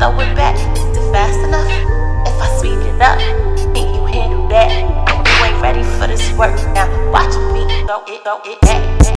throw it back. Is it fast enough? If I speed it up, can you handle that? You ain't ready for this work now. Watch me throw it back.